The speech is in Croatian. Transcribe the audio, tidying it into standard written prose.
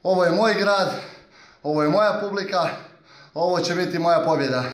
Ovo je moj grad, ovo je moja publika, ovo će biti moja pobjeda.